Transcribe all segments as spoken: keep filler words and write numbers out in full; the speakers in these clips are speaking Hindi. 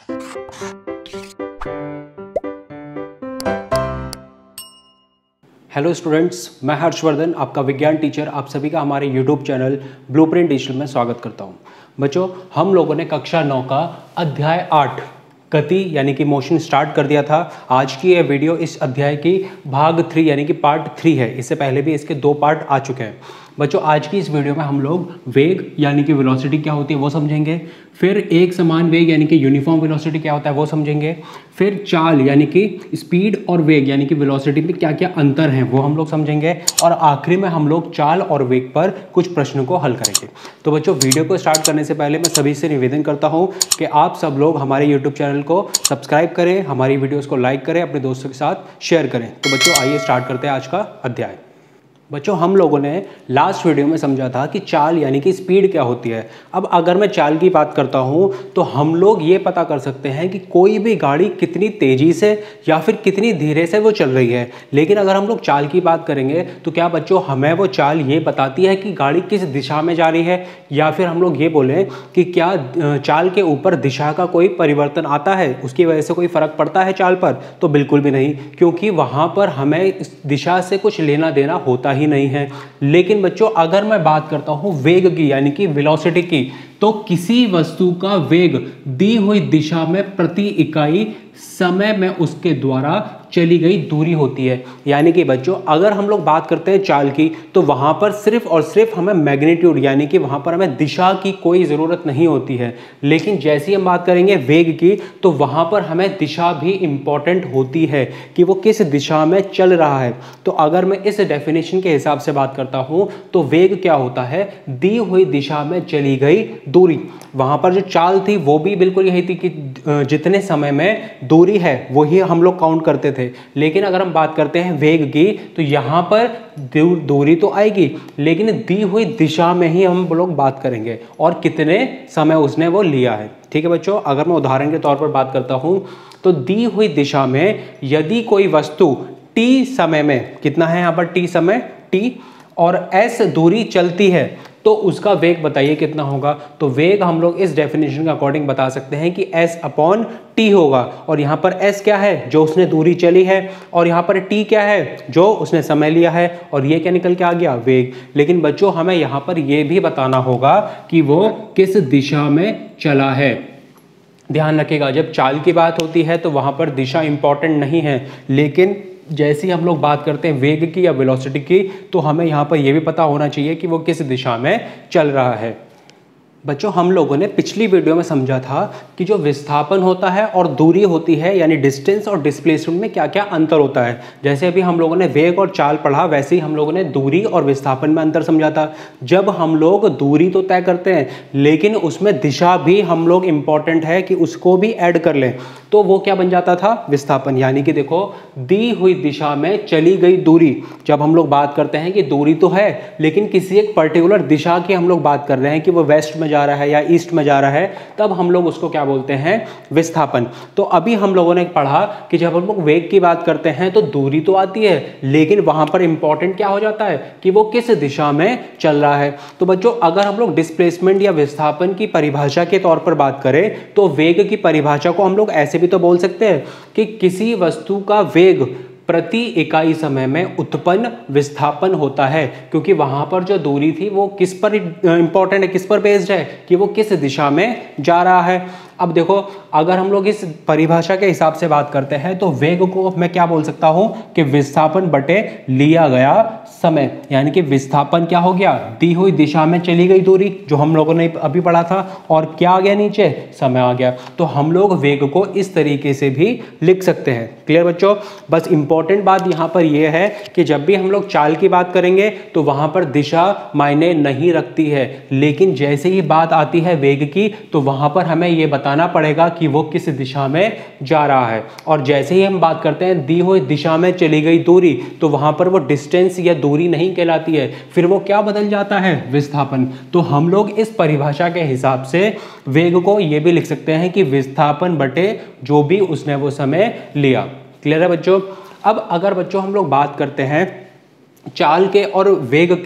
हेलो स्टूडेंट्स, मैं हर्षवर्धन, आपका विज्ञान टीचर, आप सभी का हमारे यूट्यूब चैनल ब्लूप्रिंट डिजिटल में स्वागत करता हूं। बच्चों, हम लोगों ने कक्षा नौ का अध्याय आठ गति यानी कि मोशन स्टार्ट कर दिया था। आज की ये वीडियो इस अध्याय की भाग थ्री यानी कि पार्ट थ्री है। इससे पहले भी इसके दो पार्ट आ चुके हैं। बच्चों, आज की इस वीडियो में हम लोग वेग यानी कि वेलोसिटी क्या होती है वो समझेंगे, फिर एक समान वेग यानी कि यूनिफॉर्म वेलोसिटी क्या होता है वो समझेंगे, फिर चाल यानी कि स्पीड और वेग यानी कि वेलोसिटी में क्या क्या अंतर हैं वो हम लोग समझेंगे, और आखिरी में हम लोग चाल और वेग पर कुछ प्रश्नों को हल करेंगे। तो बच्चों, वीडियो को स्टार्ट करने से पहले मैं सभी से निवेदन करता हूं कि आप सब लोग हमारे यूट्यूब चैनल को सब्सक्राइब करें, हमारी वीडियोज़ को लाइक करें, अपने दोस्तों के साथ शेयर करें। तो बच्चों, आइए स्टार्ट करते हैं आज का अध्याय। बच्चों, हम लोगों ने लास्ट वीडियो में समझा था कि चाल यानी कि स्पीड क्या होती है। अब अगर मैं चाल की बात करता हूं तो हम लोग ये पता कर सकते हैं कि कोई भी गाड़ी कितनी तेज़ी से या फिर कितनी धीरे से वो चल रही है। लेकिन अगर हम लोग चाल की बात करेंगे तो क्या बच्चों हमें वो चाल ये बताती है कि गाड़ी किस दिशा में जा रही है, या फिर हम लोग ये बोलें कि क्या चाल के ऊपर दिशा का कोई परिवर्तन आता है, उसकी वजह से कोई फ़र्क पड़ता है चाल पर? तो बिल्कुल भी नहीं, क्योंकि वहाँ पर हमें इस दिशा से कुछ लेना देना होता ही नहीं है। लेकिन बच्चों, अगर मैं बात करता हूं वेग की यानी कि वेलोसिटी की, तो किसी वस्तु का वेग दी हुई दिशा में प्रति इकाई समय में उसके द्वारा चली गई दूरी होती है। यानी कि बच्चों, अगर हम लोग बात करते हैं चाल की तो वहां पर सिर्फ और सिर्फ हमें मैग्नीट्यूड यानी कि वहां पर हमें दिशा की कोई ज़रूरत नहीं होती है। लेकिन जैसे ही हम बात करेंगे वेग की तो वहां पर हमें दिशा भी इंपॉर्टेंट होती है कि वो किस दिशा में चल रहा है। तो अगर मैं इस डेफिनेशन के हिसाब से बात करता हूं तो वेग क्या होता है? दी हुई दिशा में चली गई दूरी। वहां पर जो चाल थी वो भी बिल्कुल यही थी कि जितने समय में दूरी है वही हम लोग काउंट करते थे। लेकिन अगर हम बात करते हैं वेग की तो यहां पर दूरी तो आएगी लेकिन दी हुई दिशा में ही हम लोग बात करेंगे और कितने समय उसने वो लिया है। ठीक है बच्चों, अगर मैं उदाहरण के तौर पर बात करता हूं तो दी हुई दिशा में यदि कोई वस्तु टी समय में, कितना है यहां पर टी समय, टी और एस दूरी चलती है तो उसका वेग बताइए कितना होगा। तो वेग हम लोग इस डेफिनेशन के अकॉर्डिंग बता सकते हैं कि s अपॉन टी होगा। और यहाँ पर s क्या है? जो उसने दूरी चली है, और यहाँ पर t क्या है? जो उसने समय लिया है, और ये क्या निकल के आ गया? वेग। लेकिन बच्चों, हमें यहाँ पर यह भी बताना होगा कि वो किस दिशा में चला है। ध्यान रखिएगा, जब चाल की बात होती है तो वहाँ पर दिशा इंपॉर्टेंट नहीं है, लेकिन जैसे ही हम लोग बात करते हैं वेग की या वेलोसिटी की तो हमें यहाँ पर यह भी पता होना चाहिए कि वो किस दिशा में चल रहा है। बच्चों, हम लोगों ने पिछली वीडियो में समझा था कि जो विस्थापन होता है और दूरी होती है यानी डिस्टेंस और डिस्प्लेसमेंट में क्या क्या अंतर होता है। जैसे अभी हम लोगों ने वेग और चाल पढ़ा, वैसे ही हम लोगों ने दूरी और विस्थापन में अंतर समझा था। जब हम लोग दूरी तो तय करते हैं लेकिन उसमें दिशा भी हम लोग इंपॉर्टेंट है कि उसको भी ऐड कर लें, तो वो क्या बन जाता था? विस्थापन। यानी कि देखो, दी हुई दिशा में चली गई दूरी। जब हम लोग बात करते हैं कि दूरी तो है लेकिन किसी एक पर्टिकुलर दिशा की हम लोग बात कर रहे हैं कि वो वेस्ट में जा रहा है या ईस्ट में जा रहा है, तब हम लोग उसको क्या बोलते हैं? विस्थापन। तो अभी हम लोगों ने पढ़ा कि जब हम लोग वेग की बात करते हैं तो दूरी तो आती है लेकिन वहां पर इंपॉर्टेंट क्या हो जाता है कि वो किस दिशा में चल रहा है। तो बच्चों, अगर हम लोग डिस्प्लेसमेंट या विस्थापन की परिभाषा के तौर पर बात करें तो वेग की परिभाषा को हम लोग ऐसे भी तो बोल सकते हैं कि किसी वस्तु का वेग प्रति इकाई समय में उत्पन्न विस्थापन होता है, क्योंकि वहां पर जो दूरी थी वो किस पर इंपॉर्टेंट है, किस पर बेस्ड है कि वो किस दिशा में जा रहा है। अब देखो, अगर हम लोग इस परिभाषा के हिसाब से बात करते हैं तो वेग को मैं क्या बोल सकता हूं कि विस्थापन बटे लिया गया समय। यानी कि विस्थापन क्या हो गया? दी हुई दिशा में चली गई दूरी, जो हम लोगों ने अभी पढ़ा था, और क्या आ गया नीचे? समय आ गया। तो हम लोग वेग को इस तरीके से भी लिख सकते हैं। क्लियर बच्चों? बस इंपॉर्टेंट बात यहां पर यह है कि जब भी हम लोग चाल की बात करेंगे तो वहां पर दिशा मायने नहीं रखती है, लेकिन जैसे ही बात आती है वेग की तो वहां पर हमें यह बताना पड़ेगा कि वो किस दिशा में जा रहा है। और जैसे ही हम बात करते हैं दी हुई दिशा में चली गई दूरी, तो वहां पर वो डिस्टेंस या दूरी नहीं कहलाती है, फिर वो क्या बदल जाता है? विस्थापन। तो हम लोग इस परिभाषा के हिसाब से वेग को यह भी लिख सकते हैं कि विस्थापन बटे जो भी उसने वो समय लिया। क्लियर है बच्चों? अब अगर बच्चों हम लोग बात करते हैं चाल के और वेग के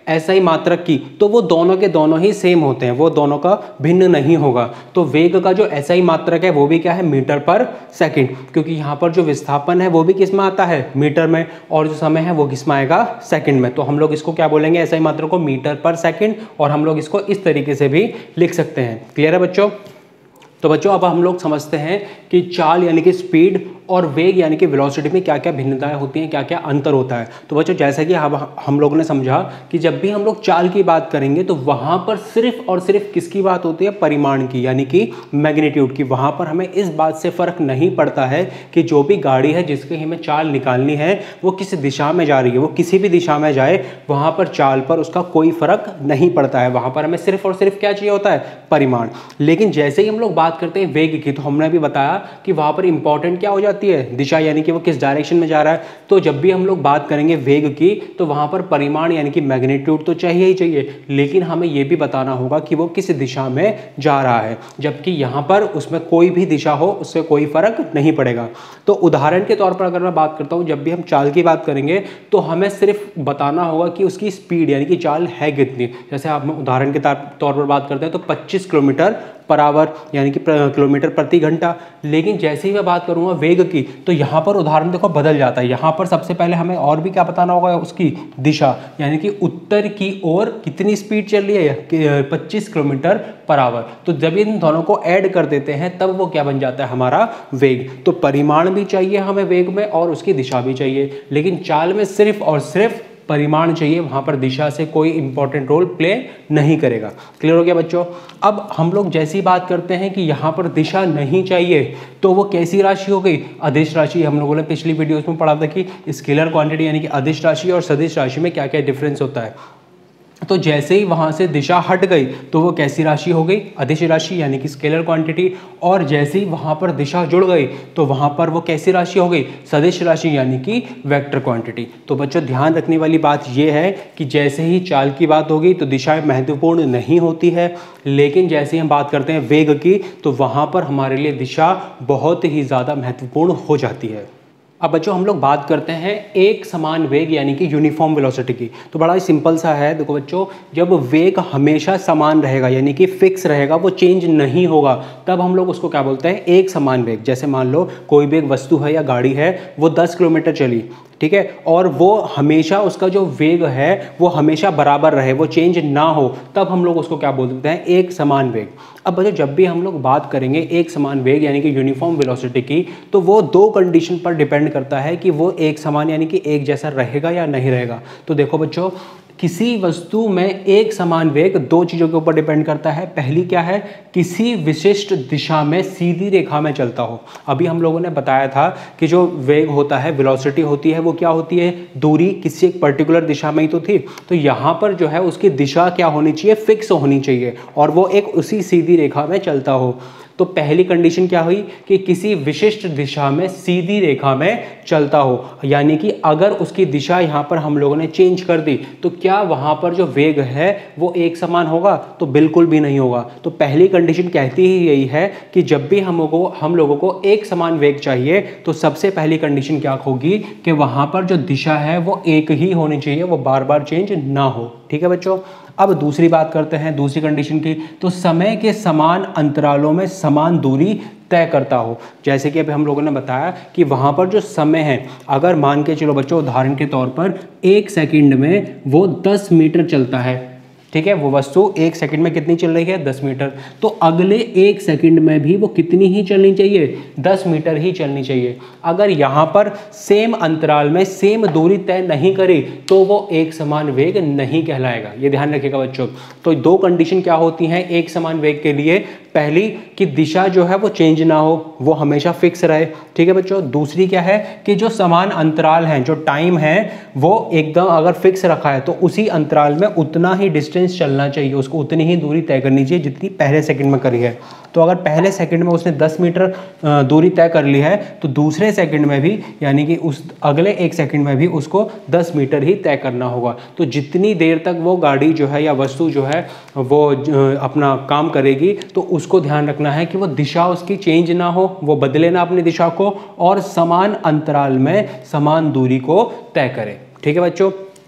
एसआई मात्रक की, तो वो दोनों के दोनों ही सेम होते हैं, वो दोनों का भिन्न नहीं होगा। तो वेग का जो एसआई मात्रक है वो भी क्या है, मीटर पर सेकंड, क्योंकि यहाँ पर जो विस्थापन है वो भी किस में आता है, मीटर में, और जो समय है वो किस में आएगा, सेकंड में। तो हम लोग इसको क्या बोलेंगे, एसआई मात्रक को मीटर पर सेकंड, और हम लोग इसको इस तरीके से भी लिख सकते हैं। क्लियर है बच्चों? तो बच्चों अब हम लोग समझते हैं कि चाल यानी कि स्पीड और वेग यानी कि वेलोसिटी में क्या क्या भिन्नताएं होती हैं, क्या क्या अंतर होता है। तो बच्चों जैसा कि हम हम लोगों ने समझा कि जब भी हम लोग चाल की बात करेंगे तो वहाँ पर सिर्फ और सिर्फ किसकी बात होती है, परिमाण की, यानी कि मैग्नीट्यूड की। वहाँ पर हमें इस बात से फ़र्क नहीं पड़ता है कि जो भी गाड़ी है जिसकी हमें चाल निकालनी है वो किस दिशा में जा रही है, वो किसी भी दिशा में जाए, वहाँ पर चाल पर उसका कोई फ़र्क नहीं पड़ता है। वहाँ पर हमें सिर्फ और सिर्फ क्या चाहिए होता है, परिमाण। लेकिन जैसे ही हम लोग बात करते हैं वेग की, तो हमने भी बताया कि वहाँ पर इंपॉर्टेंट क्या हो जाती है, दिशा, यानी कि वो किस डायरेक्शन में जा रहा है। तो जब भी हम लोग बात करेंगे वेग की तो वहां पर परिमाण यानी कि मैग्नीट्यूड तो चाहिए ही चाहिए, लेकिन हमें यह भी बताना होगा कि वो किस दिशा में जा रहा है, जबकि यहां पर उसमें कोई भी दिशा हो उससे कोई फर्क नहीं पड़ेगा। तो उदाहरण के तौर पर अगर मैं बात करता हूं, जब भी हम चाल की बात करेंगे तो हमें सिर्फ बताना होगा कि उसकी स्पीड यानी कि चाल है कितनी। जैसे आप उदाहरण के तौर पर बात करते हैं तो पच्चीस किलोमीटर पर आवर यानी कि किलोमीटर प्रति घंटा। लेकिन जैसे ही मैं बात करूंगा वेग की तो यहाँ पर उदाहरण देखो बदल जाता है। यहाँ पर सबसे पहले हमें और भी क्या बताना होगा, उसकी दिशा, यानी कि उत्तर की ओर कितनी स्पीड चल रही है, पच्चीस किलोमीटर पर आवर। तो जब इन दोनों को ऐड कर देते हैं तब वो क्या बन जाता है, हमारा वेग। तो परिमाण भी चाहिए हमें वेग में और उसकी दिशा भी चाहिए, लेकिन चाल में सिर्फ और सिर्फ परिमाण चाहिए, वहां पर दिशा से कोई इंपॉर्टेंट रोल प्ले नहीं करेगा। क्लियर हो गया बच्चों? अब हम लोग जैसी बात करते हैं कि यहां पर दिशा नहीं चाहिए तो वो कैसी राशि हो गई, अदिश राशि। हम लोगों ने पिछली वीडियोस में पढ़ा था कि स्केलर क्वांटिटी यानी कि अदिश राशि और सदिश राशि में क्या क्या डिफरेंस होता है। तो जैसे ही वहां से दिशा हट गई तो वो कैसी राशि हो गई, अदिश राशि यानी कि स्केलर क्वांटिटी। और जैसे ही वहां पर दिशा जुड़ गई तो वहां पर वो कैसी राशि हो गई, सदिश राशि यानी कि वेक्टर क्वांटिटी। तो बच्चों ध्यान रखने वाली बात यह है कि जैसे ही चाल की बात होगी तो दिशा महत्वपूर्ण नहीं होती है, लेकिन जैसे ही हम बात करते हैं वेग की तो वहां पर हमारे लिए दिशा बहुत ही ज़्यादा महत्वपूर्ण हो जाती है। अब बच्चों हम लोग बात करते हैं एक समान वेग यानी कि यूनिफॉर्म वेलोसिटी की। तो बड़ा ही सिंपल सा है। देखो बच्चों, जब वेग हमेशा समान रहेगा यानी कि फिक्स रहेगा, वो चेंज नहीं होगा, तब हम लोग उसको क्या बोलते हैं, एक समान वेग। जैसे मान लो कोई भी एक वस्तु है या गाड़ी है, वो दस किलोमीटर चली, ठीक है, और वो हमेशा उसका जो वेग है वो हमेशा बराबर रहे, वो चेंज ना हो, तब हम लोग उसको क्या बोलते हैं, एक समान वेग। अब बच्चों जब भी हम लोग बात करेंगे एक समान वेग यानी कि यूनिफॉर्म वेलोसिटी की, तो वो दो कंडीशन पर डिपेंड करता है कि वो एक समान यानी कि एक जैसा रहेगा या नहीं रहेगा। तो देखो बच्चों, किसी वस्तु में एक समान वेग दो चीज़ों के ऊपर डिपेंड करता है। पहली क्या है, किसी विशिष्ट दिशा में सीधी रेखा में चलता हो। अभी हम लोगों ने बताया था कि जो वेग होता है, वेलोसिटी होती है, वो क्या होती है, दूरी किसी एक पर्टिकुलर दिशा में ही तो थी। तो यहाँ पर जो है उसकी दिशा क्या होनी चाहिए, फिक्स होनी चाहिए, और वो एक उसी सीधी रेखा में चलता हो। तो पहली कंडीशन क्या हुई कि किसी विशिष्ट दिशा में सीधी रेखा में चलता हो, यानी कि अगर उसकी दिशा यहाँ पर हम लोगों ने चेंज कर दी तो क्या वहाँ पर जो वेग है वो एक समान होगा, तो बिल्कुल भी नहीं होगा। तो पहली कंडीशन कहती ही यही है कि जब भी हम लोगों हम लोगों को एक समान वेग चाहिए तो सबसे पहली कंडीशन क्या होगी कि वहाँ पर जो दिशा है वो एक ही होनी चाहिए, वो बार बार चेंज ना हो। ठीक है बच्चों, अब दूसरी बात करते हैं, दूसरी कंडीशन की। तो समय के समान अंतरालों में समान दूरी तय करता हो। जैसे कि अभी हम लोगों ने बताया कि वहाँ पर जो समय है, अगर मान के चलो बच्चों उदाहरण के तौर पर एक सेकंड में वो दस मीटर चलता है, ठीक है, वो वस्तु एक सेकंड में कितनी चल रही है, दस मीटर। तो अगले एक सेकंड में भी वो कितनी ही चलनी चाहिए, दस मीटर ही चलनी चाहिए। अगर यहाँ पर सेम अंतराल में सेम दूरी तय नहीं करी तो वो एक समान वेग नहीं कहलाएगा। ये ध्यान रखिएगा बच्चों। तो दो कंडीशन क्या होती हैं एक समान वेग के लिए, पहली कि दिशा जो है वो चेंज ना हो, वो हमेशा फिक्स रहे। ठीक है बच्चों। दूसरी क्या है कि जो समान अंतराल है, जो टाइम है वो एकदम अगर फिक्स रखा है तो उसी अंतराल में उतना ही डिस्टेंस चलना चाहिए, उसको उतनी ही दूरी तय करनी चाहिए जितनी पहले सेकंड में करी है। तो अगर पहले सेकंड में उसने दस मीटर दूरी तय कर ली है तो दूसरे सेकंड में भी यानी कि उस अगले एक सेकंड में भी उसको दस मीटर ही तय करना होगा। तो जितनी देर तक वो गाड़ी जो है या वस्तु जो है वो अपना काम करेगी तो उसको ध्यान रखना है कि वो दिशा उसकी चेंज ना हो, वो बदले ना अपनी दिशा को, और समान अंतराल में समान दूरी को तय करे। ठीक है बच्चों।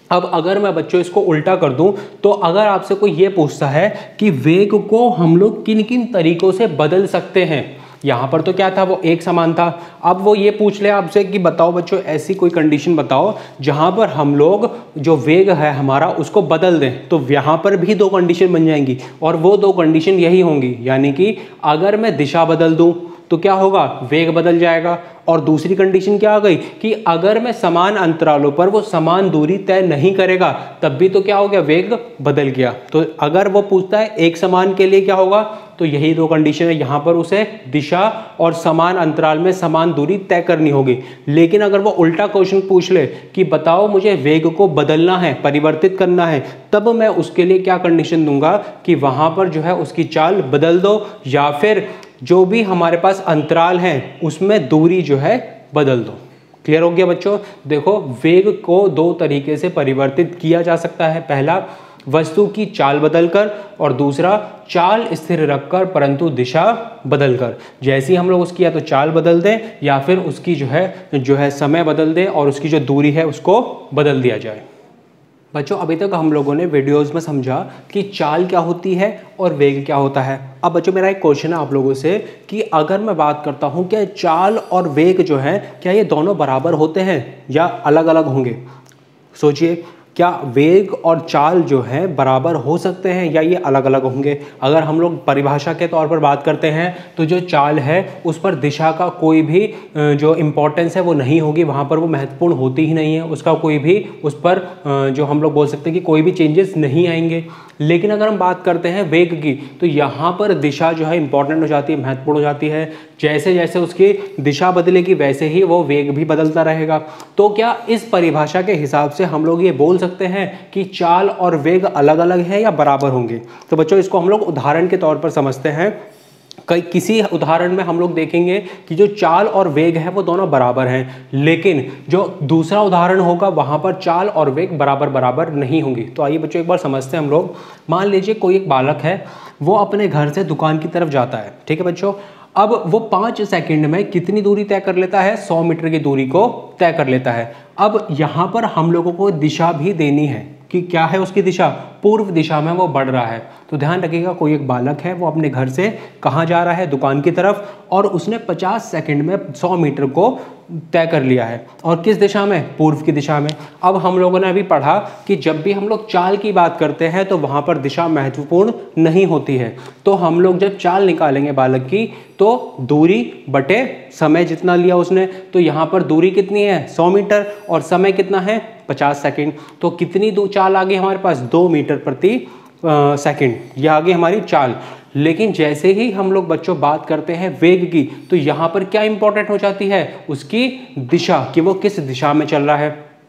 अब अगर मैं बच्चों इसको उल्टा कर दूं, तो अगर आपसे कोई ये पूछता है कि वेग को हम लोग किन किन तरीकों से बदल सकते हैं, यहाँ पर तो क्या था, वो एक समान था। अब वो ये पूछ ले आपसे कि बताओ बच्चों ऐसी कोई कंडीशन बताओ जहाँ पर हम लोग जो वेग है हमारा उसको बदल दें, तो यहाँ पर भी दो कंडीशन बन जाएंगी और वो दो कंडीशन यही होंगी, यानी कि अगर मैं दिशा बदल दूँ तो क्या होगा, वेग बदल जाएगा। और दूसरी कंडीशन क्या आ गई कि अगर मैं समान अंतरालों पर वो समान दूरी तय नहीं करेगा तब भी तो क्या हो गया, वेग बदल गया। तो अगर वो पूछता है एक समान के लिए क्या होगा, तो यही दो कंडीशन है, यहाँ पर उसे दिशा और समान अंतराल में समान दूरी तय करनी होगी। लेकिन अगर वो उल्टा क्वेश्चन पूछ ले कि बताओ मुझे वेग को बदलना है, परिवर्तित करना है, तब मैं उसके लिए क्या कंडीशन दूंगा कि वहाँ पर जो है उसकी चाल बदल दो या फिर जो भी हमारे पास अंतराल है उसमें दूरी जो है बदल दो। क्लियर हो गया बच्चों। देखो वेग को दो तरीके से परिवर्तित किया जा सकता है, पहला वस्तु की चाल बदलकर और दूसरा चाल स्थिर रखकर परंतु दिशा बदलकर। जैसे ही हम लोग उसकी या तो चाल बदल दें या फिर उसकी जो है जो है समय बदल दें और उसकी जो दूरी है उसको बदल दिया जाए। बच्चों अभी तक हम लोगों ने वीडियोस में समझा कि चाल क्या होती है और वेग क्या होता है। अब बच्चों मेरा एक क्वेश्चन है आप लोगों से कि अगर मैं बात करता हूं कि चाल और वेग जो है क्या ये दोनों बराबर होते हैं या अलग अलग होंगे। सोचिए, क्या वेग और चाल जो है बराबर हो सकते हैं या ये अलग अलग होंगे। अगर हम लोग परिभाषा के तौर पर बात करते हैं तो जो चाल है उस पर दिशा का कोई भी जो इम्पोर्टेंस है वो नहीं होगी, वहाँ पर वो महत्वपूर्ण होती ही नहीं है, उसका कोई भी उस पर जो हम लोग बोल सकते हैं कि कोई भी चेंजेस नहीं आएंगे। लेकिन अगर हम बात करते हैं वेग की तो यहाँ पर दिशा जो है इंपॉर्टेंट हो जाती है, महत्वपूर्ण हो जाती है। जैसे जैसे उसकी दिशा बदलेगी वैसे ही वो वेग भी बदलता रहेगा। तो क्या इस परिभाषा के हिसाब से हम लोग ये बोल सकते हैं कि चाल और वेग अलग अलग हैं या बराबर होंगे। तो बच्चों इसको हम लोग उदाहरण के तौर पर समझते हैं। कई किसी उदाहरण में हम लोग देखेंगे कि जो चाल और वेग है वो दोनों बराबर हैं, लेकिन जो दूसरा उदाहरण होगा वहां पर चाल और वेग बराबर बराबर नहीं होंगी। तो आइए बच्चों एक बार समझते हैं हम लोग। मान लीजिए कोई एक बालक है, वो अपने घर से दुकान की तरफ जाता है, ठीक है बच्चों। अब वो पाँच सेकंड में कितनी दूरी तय कर लेता है, सौ मीटर की दूरी को तय कर लेता है। अब यहाँ पर हम लोगों को दिशा भी देनी है कि क्या है उसकी दिशा, पूर्व दिशा में वो बढ़ रहा है। तो ध्यान रखिएगा, कोई एक बालक है वो अपने घर से कहाँ जा रहा है, दुकान की तरफ, और उसने पचास सेकंड में सौ मीटर को तय कर लिया है। और किस दिशा में, पूर्व की दिशा में। अब हम लोगों ने अभी पढ़ा कि जब भी हम लोग चाल की बात करते हैं तो वहाँ पर दिशा महत्वपूर्ण नहीं होती है। तो हम लोग जब चाल निकालेंगे बालक की तो दूरी बटे समय जितना लिया उसने, तो यहाँ पर दूरी कितनी है, सौ मीटर, और समय कितना है, पचास सेकंड। तो कितनी दो चाल आ गई हमारे पास, दो मीटर प्रति सेकंड, ये आ गई हमारी चाल। लेकिन जैसे ही हम लोग बच्चों बात करते हैं वेग की तो यहाँ पर क्या इंपॉर्टेंट हो जाती है, उसकी दिशा, कि वो किस दिशा में चल रहा है।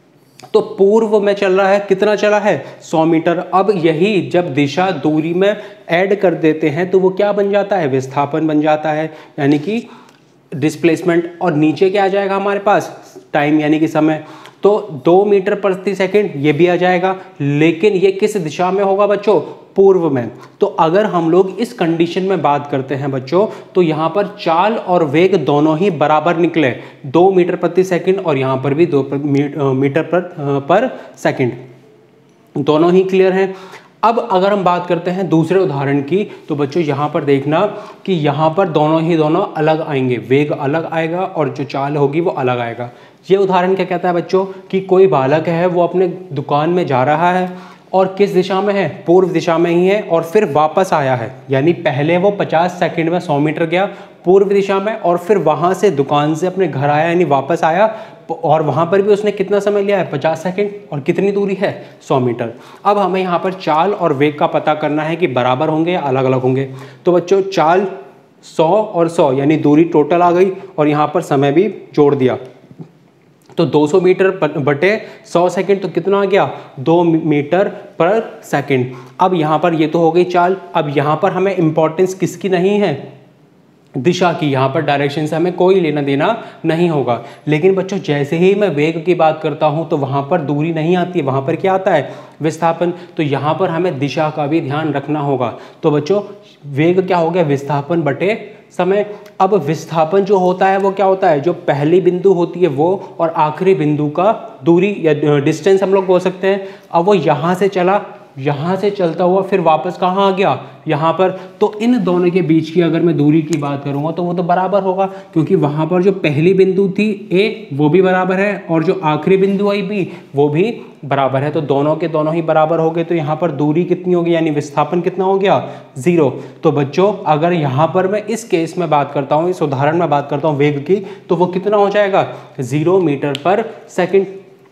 तो पूर्व में चल रहा है, कितना चला है, सौ मीटर। अब यही जब दिशा दूरी में ऐड कर देते हैं तो वो क्या बन जाता है, विस्थापन बन जाता है, यानी कि डिस्प्लेसमेंट। और नीचे क्या आ जाएगा हमारे पास, टाइम यानी कि समय। तो दो मीटर प्रति सेकंड ये भी आ जाएगा, लेकिन ये किस दिशा में होगा बच्चों, पूर्व में। तो अगर हम लोग इस कंडीशन में बात करते हैं बच्चों तो यहाँ पर चाल और वेग दोनों ही बराबर निकले, दो मीटर प्रति सेकंड, और यहाँ पर भी दो मीटर पर, पर सेकंड, दोनों ही क्लियर हैं। अब अगर हम बात करते हैं दूसरे उदाहरण की तो बच्चों यहाँ पर देखना कि यहाँ पर दोनों ही दोनों अलग आएंगे, वेग अलग आएगा और जो चाल होगी वो अलग आएगा। ये उदाहरण क्या कहता है बच्चों कि कोई बालक है वो अपने दुकान में जा रहा है और किस दिशा में है, पूर्व दिशा में ही है, और फिर वापस आया है। यानी पहले वो पचास सेकंड में सौ मीटर गया पूर्व दिशा में, और फिर वहाँ से दुकान से अपने घर आया यानी वापस आया, और वहाँ पर भी उसने कितना समय लिया है, पचास सेकंड, और कितनी दूरी है, सौ मीटर। अब हमें यहाँ पर चाल और वेग का पता करना है कि बराबर होंगे या अलग अलग होंगे। तो बच्चों चाल सौ और सौ यानी दूरी टोटल आ गई, और यहाँ पर समय भी जोड़ दिया। तो दो सौ मीटर बटे सौ सेकंड तो कितना आ गया, दो मीटर पर सेकंड। अब यहाँ पर ये तो हो गई चाल। अब यहाँ पर हमें इंपॉर्टेंस किसकी नहीं है, दिशा की। यहाँ पर डायरेक्शन से हमें कोई लेना देना नहीं होगा। लेकिन बच्चों जैसे ही मैं वेग की बात करता हूँ तो वहाँ पर दूरी नहीं आती है, वहाँ पर क्या आता है, विस्थापन। तो यहाँ पर हमें दिशा का भी ध्यान रखना होगा। तो बच्चों वेग क्या हो गया, विस्थापन बटे समय। अब विस्थापन जो होता है वो क्या होता है, जो पहली बिंदु होती है वो और आखिरी बिंदु का दूरी या डिस्टेंस हम लोग बोल सकते हैं। अब वो यहाँ से चला, यहाँ से चलता हुआ फिर वापस कहाँ आ गया, यहाँ पर। तो इन दोनों के बीच की अगर मैं दूरी की बात करूँगा तो वो तो बराबर होगा, क्योंकि वहाँ पर जो पहली बिंदु थी ए वो भी बराबर है और जो आखिरी बिंदु आई बी वो भी बराबर है। तो दोनों के दोनों ही बराबर हो गए। तो यहाँ पर दूरी कितनी होगी, यानी विस्थापन कितना हो गया, जीरो। तो बच्चों अगर यहाँ पर मैं इस केस में बात करता हूँ, इस उदाहरण में बात करता हूँ वेग की, तो वो कितना हो जाएगा, जीरो मीटर पर सेकेंड।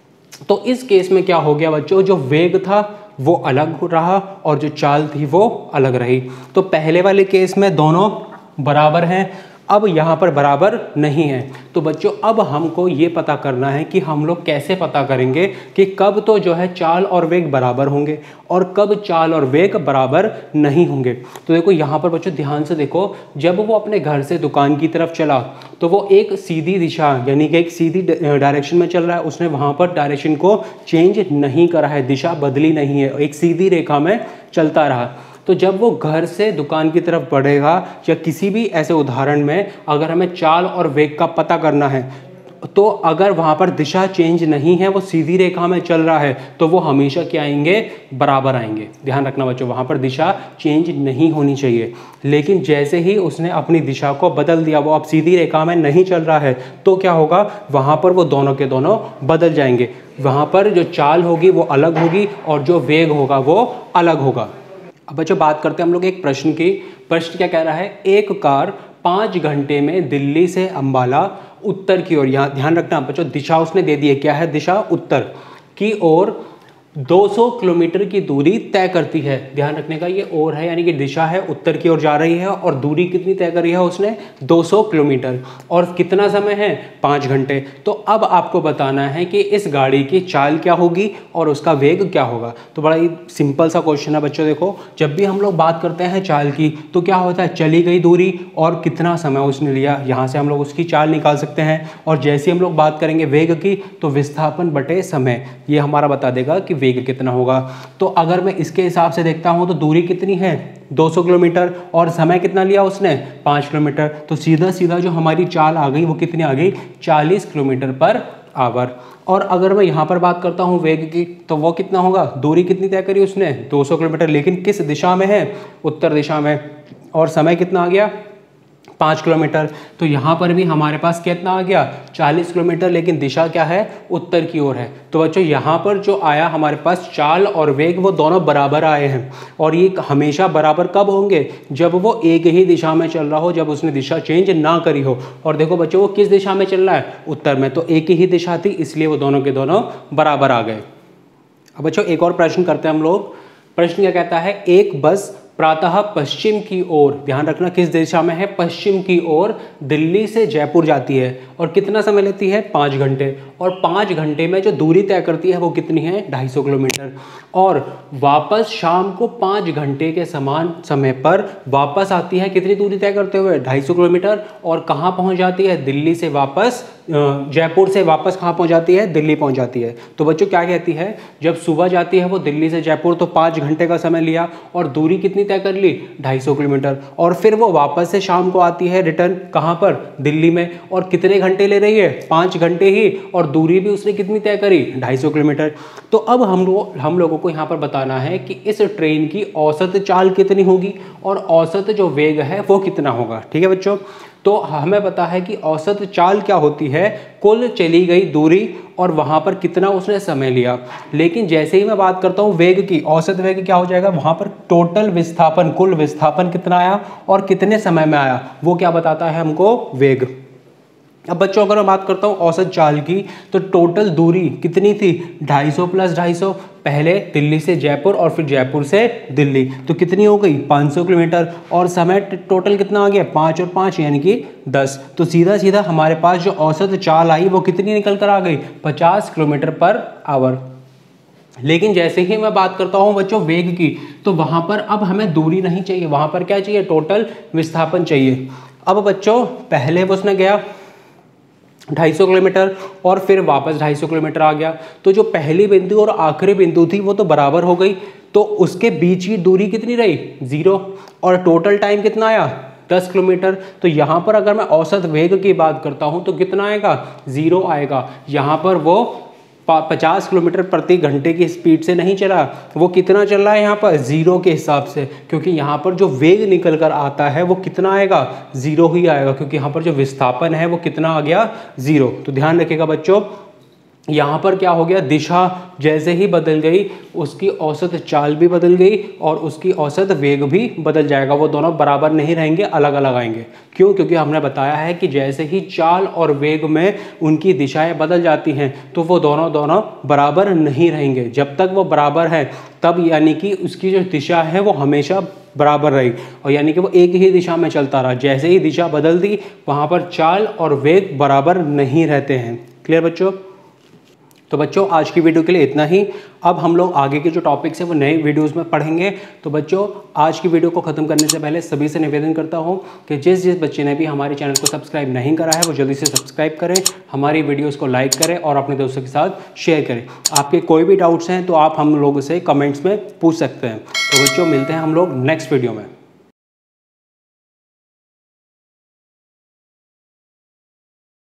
तो इस केस में क्या हो गया बच्चों, जो वेग था वो अलग रहा और जो चाल थी वो अलग रही। तो पहले वाले केस में दोनों बराबर हैं, अब यहाँ पर बराबर नहीं है। तो बच्चों अब हमको ये पता करना है कि हम लोग कैसे पता करेंगे कि कब तो जो है चाल और वेग बराबर होंगे और कब चाल और वेग बराबर नहीं होंगे। तो देखो यहाँ पर बच्चों ध्यान से देखो, जब वो अपने घर से दुकान की तरफ चला तो वो एक सीधी दिशा यानी कि एक सीधी डायरेक्शन में चल रहा है, उसने वहाँ पर डायरेक्शन को चेंज नहीं करा है, दिशा बदली नहीं है, एक सीधी रेखा में चलता रहा। तो जब वो घर से दुकान की तरफ बढ़ेगा या किसी भी ऐसे उदाहरण में अगर हमें चाल और वेग का पता करना है, तो अगर वहाँ पर दिशा चेंज नहीं है, वो सीधी रेखा में चल रहा है, तो वो हमेशा क्या आएंगे, बराबर आएंगे। ध्यान रखना बच्चों, वहाँ पर दिशा चेंज नहीं होनी चाहिए। लेकिन जैसे ही उसने अपनी दिशा को बदल दिया, वो अब सीधी रेखा में नहीं चल रहा है, तो क्या होगा, वहाँ पर वो दोनों के दोनों बदल जाएंगे। वहाँ पर जो चाल होगी वो अलग होगी और जो वेग होगा वो अलग होगा। अब बच्चों बात करते हैं हम लोग एक प्रश्न की। प्रश्न क्या कह रहा है, एक कार पाँच घंटे में दिल्ली से अंबाला उत्तर की ओर, यहाँ ध्यान रखना बच्चों दिशा उसने दे दी है, क्या है, दिशा उत्तर की ओर दो सौ किलोमीटर की दूरी तय करती है। ध्यान रखने का ये और है, यानी कि दिशा है उत्तर की ओर जा रही है और दूरी कितनी तय करी है उसने, दो सौ किलोमीटर, और कितना समय है, पाँच घंटे। तो अब आपको बताना है कि इस गाड़ी की चाल क्या होगी और उसका वेग क्या होगा। तो बड़ा ही सिंपल सा क्वेश्चन है बच्चों। देखो जब भी हम लोग बात करते हैं चाल की, तो क्या होता है, चली गई दूरी और कितना समय उसने लिया, यहाँ से हम लोग उसकी चाल निकाल सकते हैं। और जैसे हम लोग बात करेंगे वेग की, तो विस्थापन बटे समय, ये हमारा बता देगा कि वेग कितना होगा। तो अगर मैं इसके हिसाब से देखता हूं तो दूरी कितनी है, दो सौ किलोमीटर, और समय कितना लिया उसने, पाँच किलोमीटर। तो सीधा सीधा जो हमारी चाल आ गई वो कितनी आ गई, चालीस किलोमीटर पर आवर। और अगर मैं यहाँ पर बात करता हूँ वेग की, तो वो कितना होगा, दूरी कितनी तय करी उसने, दो सौ किलोमीटर, लेकिन किस दिशा में है, उत्तर दिशा में, और समय कितना आ गया, पाँच किलोमीटर। तो यहाँ पर भी हमारे पास कितना आ गया, चालीस किलोमीटर, लेकिन दिशा क्या है, उत्तर की ओर है। तो बच्चों यहाँ पर जो आया हमारे पास चाल और वेग, वो दोनों बराबर आए हैं। और ये हमेशा बराबर कब होंगे, जब वो एक ही दिशा में चल रहा हो, जब उसने दिशा चेंज ना करी हो। और देखो बच्चों वो किस दिशा में चल रहा है, उत्तर में, तो एक ही दिशा थी, इसलिए वो दोनों के दोनों बराबर आ गए। अब बच्चों एक और प्रश्न करते हैं हम लोग। प्रश्न क्या कहता है, एक बस प्रातः पश्चिम की ओर, ध्यान रखना किस दिशा में है, पश्चिम की ओर दिल्ली से जयपुर जाती है और कितना समय लेती है, पाँच घंटे, और पाँच घंटे में जो दूरी तय करती है वो कितनी है, ढाई सौ किलोमीटर, और वापस शाम को पाँच घंटे के समान समय पर वापस आती है, कितनी दूरी तय करते हुए, ढाई सौ किलोमीटर, और कहाँ पहुँच जाती है, दिल्ली से वापस, जयपुर से वापस कहाँ पहुँच जाती है, दिल्ली पहुँच जाती है। तो बच्चों क्या कहती है, जब सुबह जाती है वो दिल्ली से जयपुर, तो पाँच घंटे का समय लिया और दूरी कितनी तय कर ली, ढाई सौ किलोमीटर, और फिर वो वापस से शाम को आती है रिटर्न, कहाँ पर, दिल्ली में, और कितने घंटे ले रही है, पाँच घंटे ही, और दूरी भी उसने कितनी तय करी, ढाई सौ किलोमीटर। तो अब हम लोग हम लोगों को यहाँ पर बताना है कि इस ट्रेन की औसत चाल कितनी होगी और औसत जो वेग है वो कितना होगा। ठीक है बच्चों, तो हमें पता है कि औसत चाल क्या होती है, कुल चली गई दूरी और वहाँ पर कितना उसने समय लिया। लेकिन जैसे ही मैं बात करता हूँ वेग की, औसत वेग क्या हो जाएगा, वहाँ पर टोटल विस्थापन, कुल विस्थापन कितना आया और कितने समय में आया, वो क्या बताता है हमको, वेग। अब बच्चों अगर मैं बात करता हूँ औसत चाल की, तो टोटल दूरी कितनी थी, ढाई सौ प्लस ढाई सौ, पहले दिल्ली से जयपुर और फिर जयपुर से दिल्ली, तो कितनी हो गई, पाँच सौ किलोमीटर, और समय टोटल कितना आ गया, पाँच और पाँच यानी कि दस। तो सीधा सीधा हमारे पास जो औसत चाल आई वो कितनी निकल कर आ गई, पचास किलोमीटर पर आवर। लेकिन जैसे ही मैं बात करता हूँ बच्चों वेग की, तो वहाँ पर अब हमें दूरी नहीं चाहिए, वहाँ पर क्या चाहिए, टोटल विस्थापन चाहिए। अब बच्चों पहले वो उसने गया ढाई सौ किलोमीटर और फिर वापस ढाई सौ किलोमीटर आ गया, तो जो पहली बिंदु और आखिरी बिंदु थी वो तो बराबर हो गई, तो उसके बीच की दूरी कितनी रही, जीरो, और टोटल टाइम कितना आया, दस किलोमीटर, तो यहाँ पर अगर मैं औसत वेग की बात करता हूँ तो कितना आएगा, ज़ीरो आएगा। यहाँ पर वो पचास किलोमीटर प्रति घंटे की स्पीड से नहीं चला, वो कितना चल रहा है यहाँ पर, ज़ीरो के हिसाब से, क्योंकि यहाँ पर जो वेग निकल कर आता है वो कितना आएगा, ज़ीरो ही आएगा, क्योंकि यहाँ पर जो विस्थापन है वो कितना आ गया, ज़ीरो। तो ध्यान रखिएगा बच्चों, यहाँ पर क्या हो गया, दिशा जैसे ही बदल गई उसकी औसत चाल भी बदल गई और उसकी औसत वेग भी बदल जाएगा। वो दोनों बराबर नहीं रहेंगे, अलग अलग आएंगे। क्यों? क्योंकि हमने बताया है कि जैसे ही चाल और वेग में उनकी दिशाएं बदल जाती हैं तो वो दोनों दोनों बराबर नहीं रहेंगे। जब तक वो बराबर है तब यानी कि उसकी जो दिशा है वो हमेशा बराबर रही, और यानी कि वो एक ही दिशा में चलता रहा। जैसे ही दिशा बदल दी वहाँ पर चाल और वेग बराबर नहीं रहते हैं। क्लियर बच्चों? तो बच्चों आज की वीडियो के लिए इतना ही। अब हम लोग आगे के जो टॉपिक्स हैं वो नए वीडियोस में पढ़ेंगे। तो बच्चों आज की वीडियो को ख़त्म करने से पहले सभी से निवेदन करता हूं कि जिस जिस बच्चे ने भी हमारे चैनल को सब्सक्राइब नहीं करा है वो जल्दी से सब्सक्राइब करें, हमारी वीडियोज़ को लाइक करें और अपने दोस्तों के साथ शेयर करें। आपके कोई भी डाउट्स हैं तो आप हम लोगों से कमेंट्स में पूछ सकते हैं। तो बच्चों मिलते हैं हम लोग नेक्स्ट वीडियो में।